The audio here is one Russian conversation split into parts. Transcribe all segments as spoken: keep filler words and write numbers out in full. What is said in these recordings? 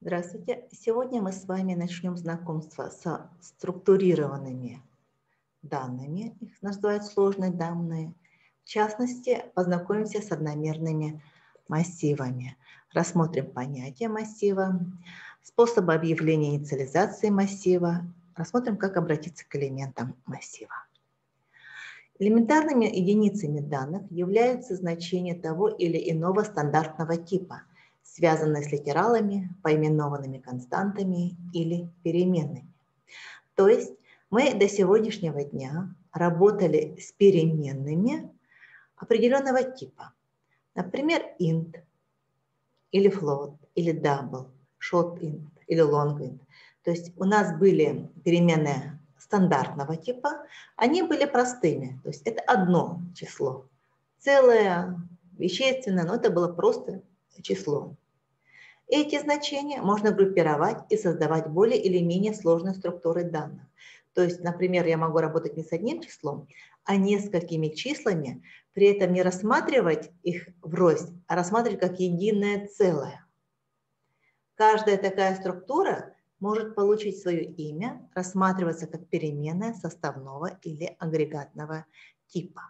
Здравствуйте! Сегодня мы с вами начнем знакомство со структурированными данными, их называют сложные данные. В частности, познакомимся с одномерными массивами. Рассмотрим понятие массива, способы объявления инициализации массива, рассмотрим, как обратиться к элементам массива. Элементарными единицами данных являются значения того или иного стандартного типа, связанные с литералами, поименованными константами или переменными. То есть мы до сегодняшнего дня работали с переменными определенного типа. Например, int, или float, или double, short int, или long int. То есть у нас были переменные стандартного типа, они были простыми. То есть это одно число. Целое, вещественное, но это было просто число. Эти значения можно группировать и создавать более или менее сложные структуры данных. То есть, например, я могу работать не с одним числом, а несколькими числами, при этом не рассматривать их врозь, а рассматривать как единое целое. Каждая такая структура может получить свое имя, рассматриваться как переменная составного или агрегатного типа.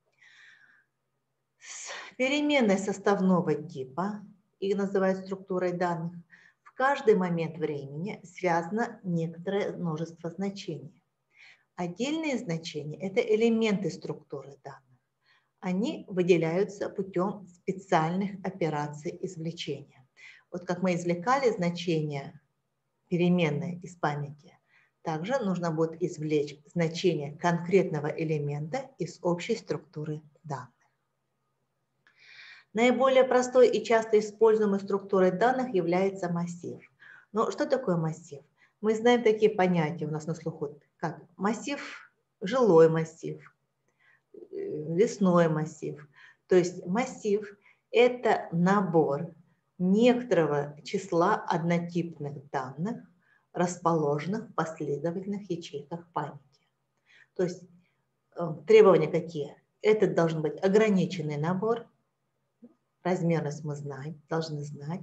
С переменной составного типа, их называют структурой данных, в каждый момент времени связано некоторое множество значений. Отдельные значения – это элементы структуры данных. Они выделяются путем специальных операций извлечения. Вот как мы извлекали значение переменной из памяти, также нужно будет извлечь значение конкретного элемента из общей структуры данных. Наиболее простой и часто используемой структурой данных является массив. Но что такое массив? Мы знаем такие понятия у нас на слуху, как массив, жилой массив, лесной массив. То есть массив – это набор некоторого числа однотипных данных, расположенных в последовательных ячейках памяти. То есть требования какие? Это должен быть ограниченный набор. Размерность мы знаем, должны знать.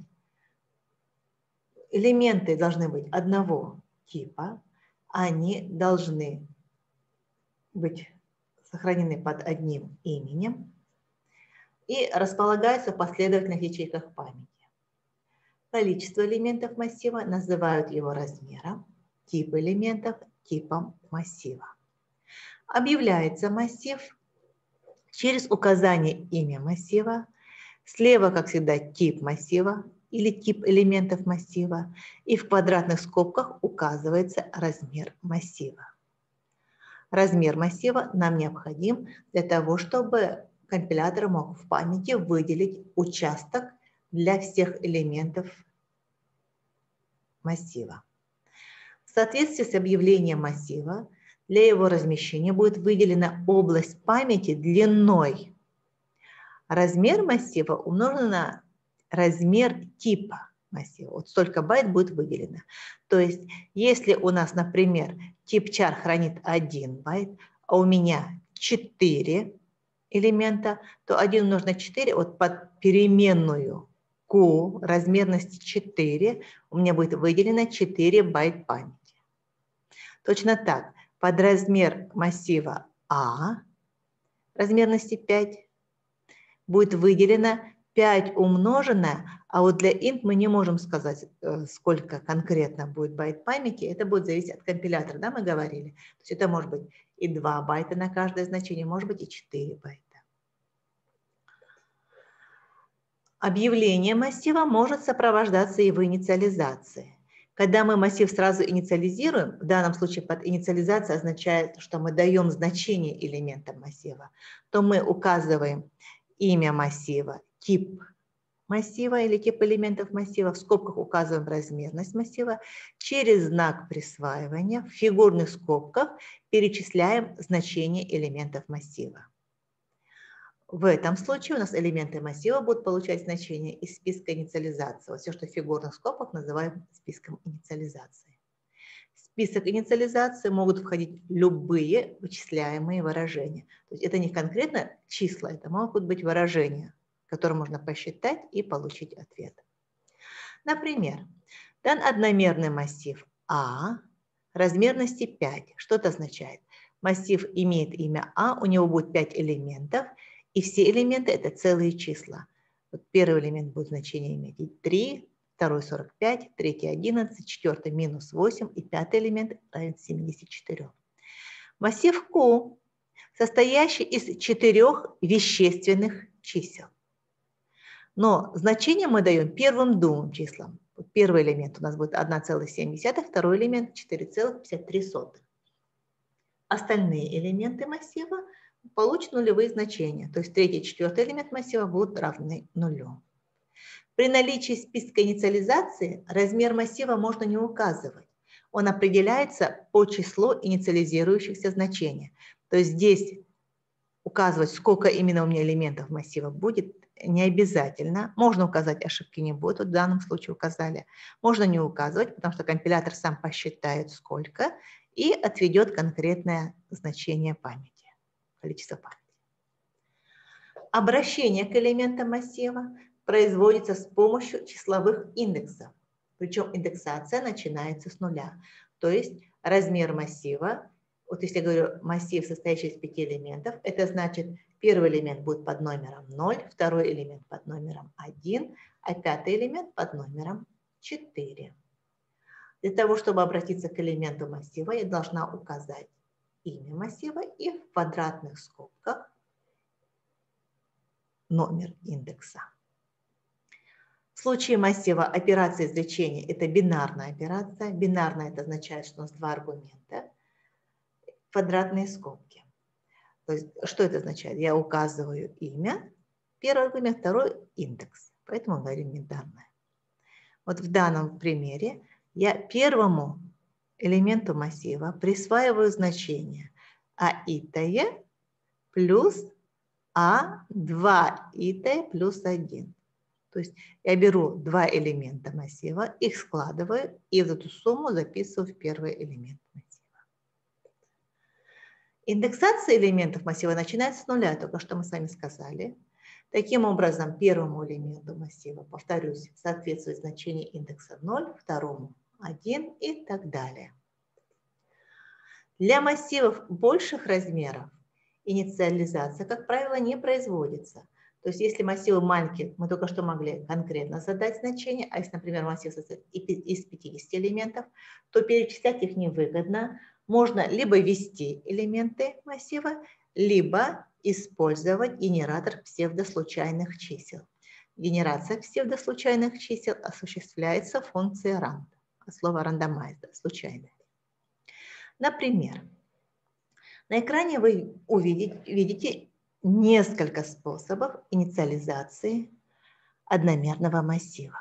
Элементы должны быть одного типа. Они должны быть сохранены под одним именем и располагаются в последовательных ячейках памяти. Количество элементов массива называют его размером, тип элементов – типом массива. Объявляется массив через указание имя массива. Слева, как всегда, тип массива или тип элементов массива, и в квадратных скобках указывается размер массива. Размер массива нам необходим для того, чтобы компилятор мог в памяти выделить участок для всех элементов массива. В соответствии с объявлением массива для его размещения будет выделена область памяти длиной. Размер массива умножен на размер типа массива. Вот столько байт будет выделено. То есть, если у нас, например, тип char хранит один байт, а у меня четыре элемента, то один умножить на четыре, вот под переменную q размерности четыре у меня будет выделено четыре байт памяти. Точно так, под размер массива A размерности пять будет выделено пять умноженное, а вот для int мы не можем сказать, сколько конкретно будет байт памяти, это будет зависеть от компилятора, да, мы говорили. То есть это может быть и два байта на каждое значение, может быть и четыре байта. Объявление массива может сопровождаться его инициализацией. Когда мы массив сразу инициализируем, в данном случае под инициализацией означает, что мы даем значение элементам массива, то мы указываем имя массива, тип массива или тип элементов массива, в скобках указываем размерность массива, через знак присваивания в фигурных скобках перечисляем значение элементов массива. В этом случае у нас элементы массива будут получать значение из списка инициализации. Вот все, что в фигурных скобках, называем списком инициализации. В список инициализации могут входить любые вычисляемые выражения. То есть это не конкретно числа, это могут быть выражения, которые можно посчитать и получить ответ. Например, Дан одномерный массив А размерности пять. Что это означает? Массив имеет имя А, у него будет пять элементов, и все элементы – это целые числа. Вот первый элемент будет значение иметь три, второй сорок пять, третий одиннадцать, четвертый минус восемь и пятый элемент равен семидесяти четырем. Массив Q, состоящий из четырех вещественных чисел. Но значение мы даем первым двум числам. Первый элемент у нас будет одна целая семь десятых, второй элемент четыре целых пятьдесят три сотых. Остальные элементы массива получат нулевые значения, то есть третий и четвертый элемент массива будут равны нулю. При наличии списка инициализации размер массива можно не указывать. Он определяется по числу инициализирующихся значений. То есть здесь указывать, сколько именно у меня элементов массива будет, не обязательно. Можно указать, ошибки не будет. Вот в данном случае указали. Можно не указывать, потому что компилятор сам посчитает, сколько, и отведет конкретное значение памяти, количество памяти. Обращение к элементам массива производится с помощью числовых индексов. Причем индексация начинается с нуля. То есть размер массива, вот если я говорю массив, состоящий из пяти элементов, это значит, первый элемент будет под номером ноль, второй элемент под номером один, а пятый элемент под номером четыре. Для того, чтобы обратиться к элементу массива, я должна указать имя массива и в квадратных скобках номер индекса. В случае массива операция извлечения – это бинарная операция. Бинарная – это означает, что у нас два аргумента, квадратные скобки. То есть, что это означает? Я указываю имя, первый аргумент, второй – индекс. Поэтому мы говорим бинарная. Вот в данном примере я первому элементу массива присваиваю значение а итое плюс а два итое плюс один. То есть я беру два элемента массива, их складываю и в эту сумму записываю в первый элемент массива. Индексация элементов массива начинается с нуля, только что мы с вами сказали. Таким образом, первому элементу массива, повторюсь, соответствует значение индекса ноль, второму один и так далее. Для массивов больших размеров инициализация, как правило, не производится. То есть, если массивы маленькие, мы только что могли конкретно задать значение, а если, например, массив состоит из пятидесяти элементов, то перечислять их невыгодно. Можно либо ввести элементы массива, либо использовать генератор псевдослучайных чисел. Генерация псевдослучайных чисел осуществляется функцией rand, от слова randomized, случайно. Например, на экране вы увидите, видите несколько способов инициализации одномерного массива.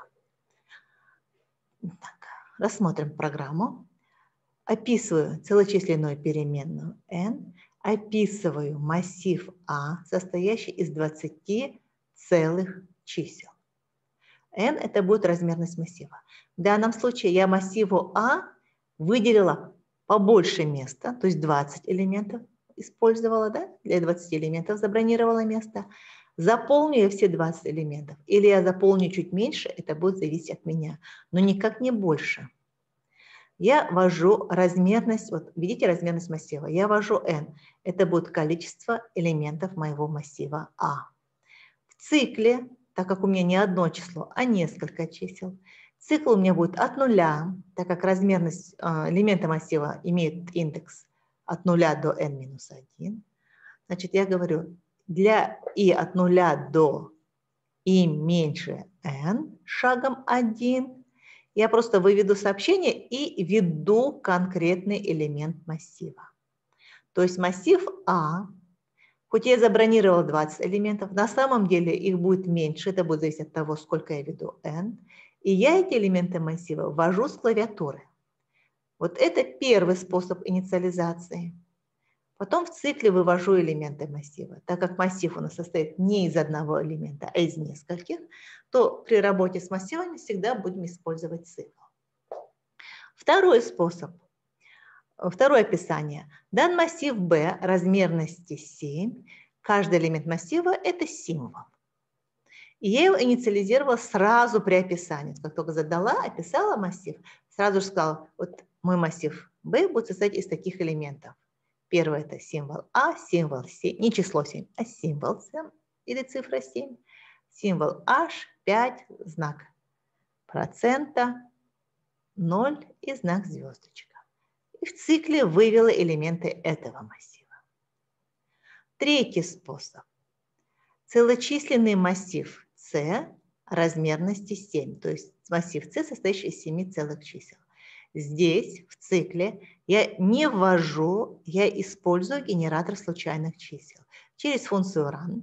Так, рассмотрим программу. Описываю целочисленную переменную n, описываю массив А, состоящий из двадцати целых чисел. n – это будет размерность массива. В данном случае я массиву А выделила побольше места, то есть двадцать элементов использовала, да, для двадцати элементов забронировала место. Заполню я все двадцать элементов, или я заполню чуть меньше, это будет зависеть от меня, но никак не больше. Я ввожу размерность, вот видите размерность массива, я ввожу n, это будет количество элементов моего массива А. В цикле, так как у меня не одно число, а несколько чисел, цикл у меня будет от нуля, так как размерность элемента массива имеет индекс от нуля до n минус один. Значит, я говорю, для и от нуля до и меньше n шагом один, я просто выведу сообщение и введу конкретный элемент массива. То есть массив А, хоть я забронировала двадцать элементов, на самом деле их будет меньше, это будет зависеть от того, сколько я веду n. И я эти элементы массива ввожу с клавиатуры. Вот это первый способ инициализации. Потом в цикле вывожу элементы массива. Так как массив у нас состоит не из одного элемента, а из нескольких, то при работе с массивами всегда будем использовать цикл. Второй способ. Второе описание. Дан массив B размерности семь. Каждый элемент массива – это символ. И я его инициализировала сразу при описании. Как только задала, описала массив, сразу же сказала, вот мой массив B будет состоять из таких элементов. Первый – это символ А, символ семь, не число семь, а символ семь или цифра семь. Символ H, пять, знак процента, ноль и знак звездочка. И в цикле вывела элементы этого массива. Третий способ. Целочисленный массив C размерности семь, то есть массив C, состоящий из семи целых чисел. Здесь, в цикле, я не ввожу, я использую генератор случайных чисел. Через функцию rand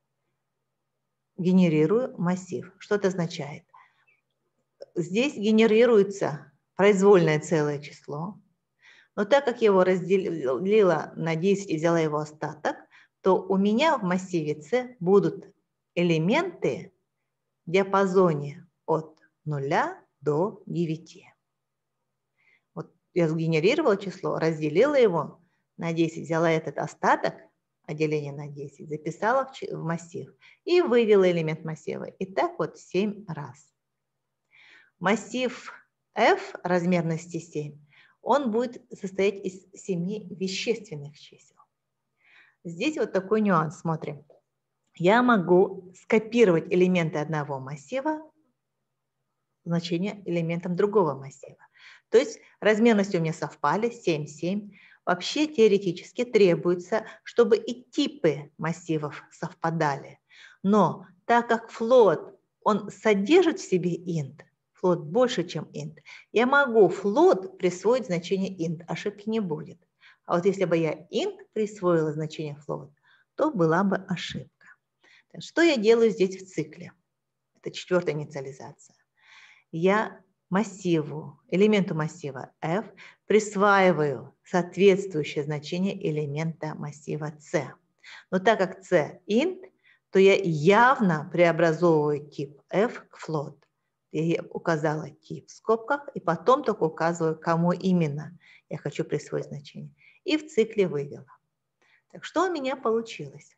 генерирую массив. Что это означает? Здесь генерируется произвольное целое число, но так как я его разделила на десять и взяла его остаток, то у меня в массиве C будут элементы в диапазоне от нуля до девяти. Вот я сгенерировала число, разделила его на десять, взяла этот остаток, деление на десять, записала в массив и вывела элемент массива. И так вот семь раз. Массив F размерности семь, он будет состоять из семи вещественных чисел. Здесь вот такой нюанс, смотрим. Я могу скопировать элементы одного массива, значение элементом другого массива. То есть размерности у меня совпали, семь, семь. Вообще теоретически требуется, чтобы и типы массивов совпадали. Но так как float, он содержит в себе int, float больше, чем int, я могу float присвоить значение int, ошибки не будет. А вот если бы я int присвоила значение float, то была бы ошибка. Что я делаю здесь в цикле? Это четвертая инициализация. Я массиву, элементу массива f присваиваю соответствующее значение элемента массива c. Но так как c int, то я явно преобразовываю тип f к float. Я указала тип в скобках и потом только указываю, кому именно я хочу присвоить значение. И в цикле вывела. Так что у меня получилось?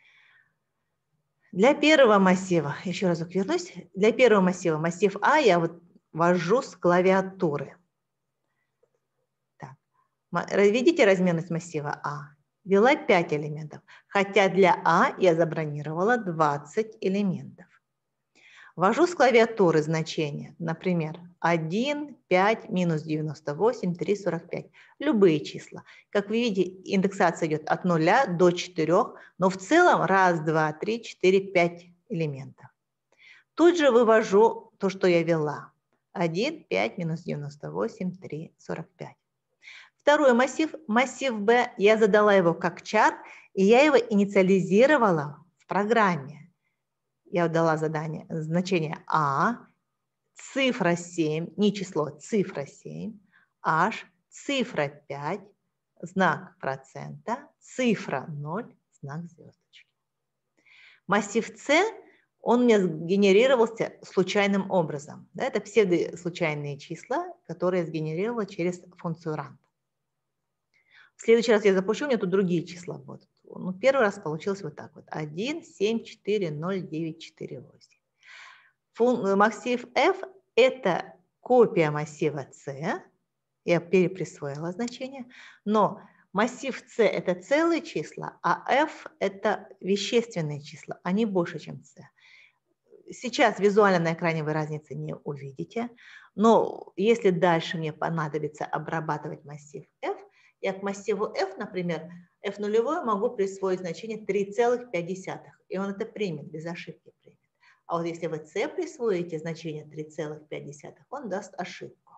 Для первого массива, еще разок вернусь, для первого массива, массив А, я вот ввожу с клавиатуры. Так. Видите размерность массива А? Ввела пять элементов, хотя для А я забронировала двадцать элементов. Ввожу с клавиатуры значения, например, один, пять, минус девяносто восемь, три, сорок пять. Любые числа. Как вы видите, индексация идет от нуля до четырёх, но в целом раз, два, три, четыре, пять элементов. Тут же вывожу то, что я ввела. один, пять, минус девяносто восемь, три, сорок пять. Второй массив, массив B, я задала его как чар, и я его инициализировала в программе. Я дала задание, значение А, цифра семь, не число, цифра семь, H, цифра пять, знак процента, цифра ноль, знак звездочки. Массив C, он у меня генерировался случайным образом. Да, это псевдослучайные числа, которые я сгенерировала через функцию rand. В следующий раз я запущу, у меня тут другие числа будут. Ну, первый раз получилось вот так вот. один, семь, четыре, ноль, девять, четыре, восемь. Фун, массив F – это копия массива C. Я переприсвоила значение. Но массив C – это целые числа, а F – это вещественные числа. Они больше, чем C. Сейчас визуально на экране вы разницы не увидите. Но если дальше мне понадобится обрабатывать массив F, я к массиву F, например, F нулевой могу присвоить значение три целых пять десятых, и он это примет, без ошибки примет. А вот если вы C присвоите значение три целых пять десятых, он даст ошибку.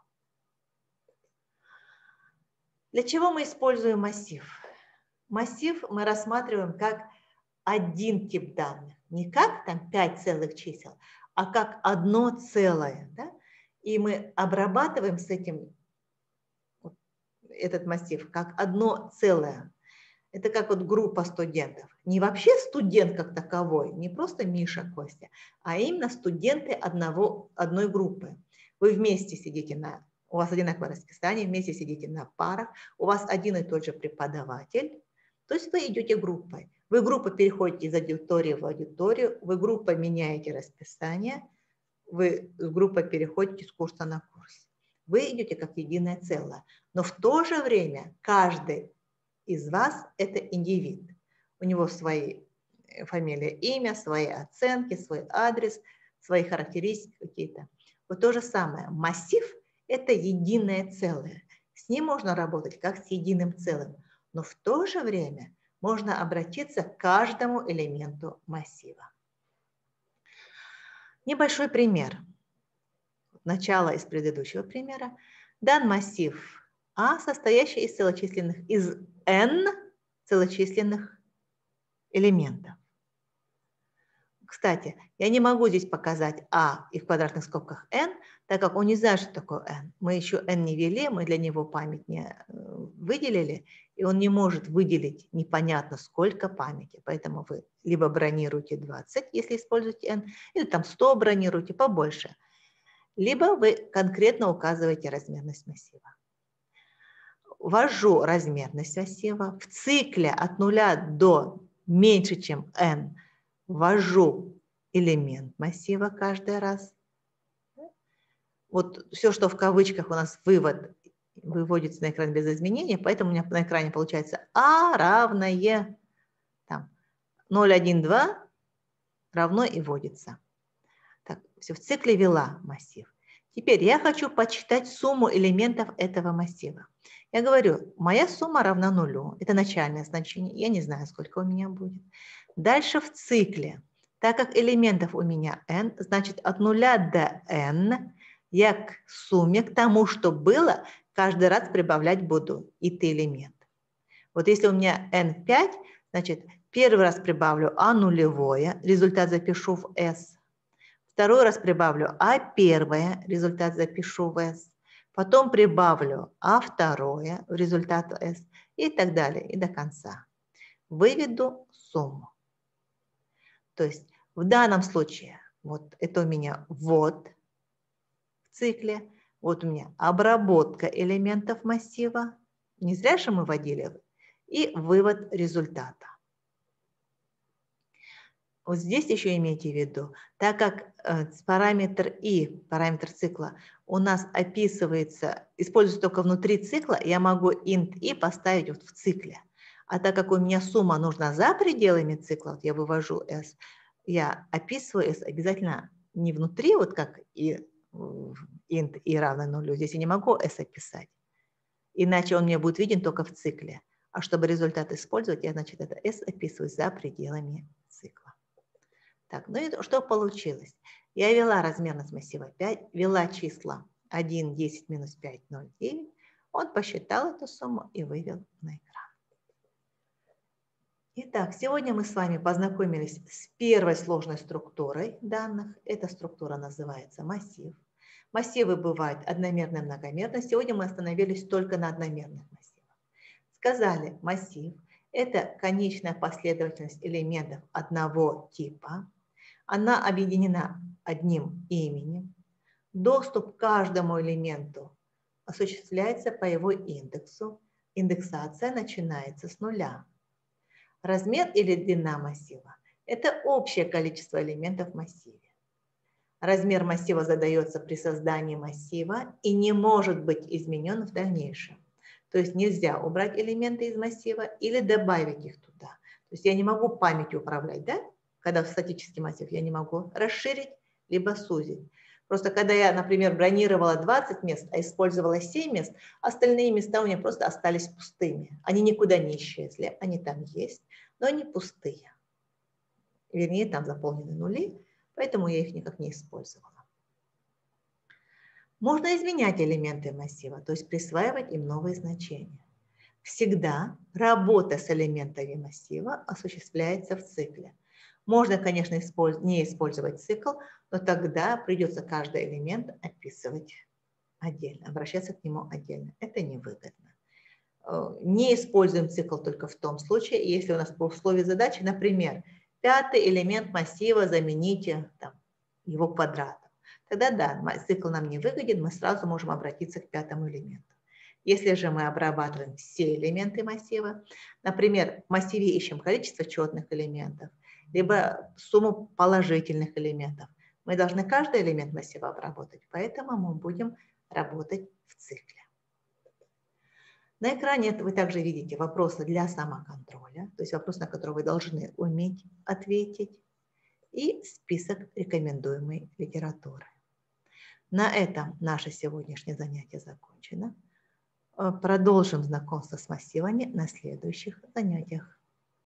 Для чего мы используем массив? Массив мы рассматриваем как один тип данных. Не как там пять целых чисел, а как одно целое. Да? И мы обрабатываем с этим этот массив как одно целое. Это как вот группа студентов. Не вообще студент как таковой, не просто Миша, Костя, а именно студенты одного, одной группы. Вы вместе сидите на, у вас одинаковое расписание, вместе сидите на парах, у вас один и тот же преподаватель, то есть вы идете группой. Вы группа переходите из аудитории в аудиторию, вы группа меняете расписание, вы с группой переходите с курса на курс. Вы идете как единое целое. Но в то же время каждый из вас – это индивид. У него свои фамилия, имя, свои оценки, свой адрес, свои характеристики какие-то. Вот то же самое. Массив – это единое целое. С ним можно работать как с единым целым. Но в то же время можно обратиться к каждому элементу массива. Небольшой пример. Начало из предыдущего примера. Дан массив А, состоящий из целочисленных, из n целочисленных элементов. Кстати, я не могу здесь показать А и в квадратных скобках n, так как он не знает, что такое n. Мы еще n не ввели, мы для него память не выделили, и он не может выделить непонятно сколько памяти. Поэтому вы либо бронируете двадцать, если используете n, или там сто бронируете, побольше. Либо вы конкретно указываете размерность массива. Ввожу размерность массива. В цикле от нуля до меньше, чем n, ввожу элемент массива каждый раз. Вот все, что в кавычках у нас вывод, выводится на экран без изменений, поэтому у меня на экране получается А равное там, ноль, один, два равно и вводится. Так, все, в цикле ввела массив. Теперь я хочу подсчитать сумму элементов этого массива. Я говорю, моя сумма равна нулю. Это начальное значение. Я не знаю, сколько у меня будет. Дальше в цикле. Так как элементов у меня n, значит от нуля до n я к сумме, к тому, что было, каждый раз прибавлять буду ит элемент. Вот если у меня n пять, значит первый раз прибавлю а нулевое, результат запишу в s. Второй раз прибавлю а первое, результат запишу в s. Потом прибавлю а второе, результат в s. И так далее, и до конца. Выведу сумму. То есть в данном случае, вот это у меня ввод в цикле, вот у меня обработка элементов массива, не зря же мы вводили, и вывод результата. Вот здесь еще имейте в виду, так как э, параметр и, параметр цикла у нас описывается, используется только внутри цикла, я могу int и поставить вот в цикле. А так как у меня сумма нужна за пределами цикла, вот я вывожу s, я описываю s обязательно не внутри, вот как и int и равно нулю. Здесь я не могу s описать, иначе он мне будет виден только в цикле. А чтобы результат использовать, я, значит, это s описываю за пределами цикла. Так, ну и что получилось? Я ввела размерность массива пять, ввела числа один, десять, минус пять, ноль, девять. Он посчитал эту сумму и вывел на экран. Итак, сегодня мы с вами познакомились с первой сложной структурой данных. Эта структура называется массив. Массивы бывают одномерные и многомерные. Сегодня мы остановились только на одномерных массивах. Сказали, массив – это конечная последовательность элементов одного типа. Она объединена одним именем. Доступ к каждому элементу осуществляется по его индексу. Индексация начинается с нуля. Размер или длина массива – это общее количество элементов в массиве. Размер массива задается при создании массива и не может быть изменен в дальнейшем. То есть нельзя убрать элементы из массива или добавить их туда. То есть я не могу памятью управлять, да? Когда в статический массив я не могу расширить, либо сузить. Просто когда я, например, бронировала двадцать мест, а использовала семь мест, остальные места у меня просто остались пустыми. Они никуда не исчезли, они там есть, но они пустые. Вернее, там заполнены нули, поэтому я их никак не использовала. Можно изменять элементы массива, то есть присваивать им новые значения. Всегда работа с элементами массива осуществляется в цикле. Можно, конечно, не использовать цикл, но тогда придется каждый элемент описывать отдельно, обращаться к нему отдельно. Это невыгодно. Не используем цикл только в том случае, если у нас по условию задачи, например, пятый элемент массива замените там, его квадратом. Тогда да, цикл нам не выгоден, мы сразу можем обратиться к пятому элементу. Если же мы обрабатываем все элементы массива, например, в массиве ищем количество четных элементов, либо сумму положительных элементов, мы должны каждый элемент массива обработать, поэтому мы будем работать в цикле. На экране вы также видите вопросы для самоконтроля, то есть вопросы, на которые вы должны уметь ответить, и список рекомендуемой литературы. На этом наше сегодняшнее занятие закончено. Продолжим знакомство с массивами на следующих занятиях.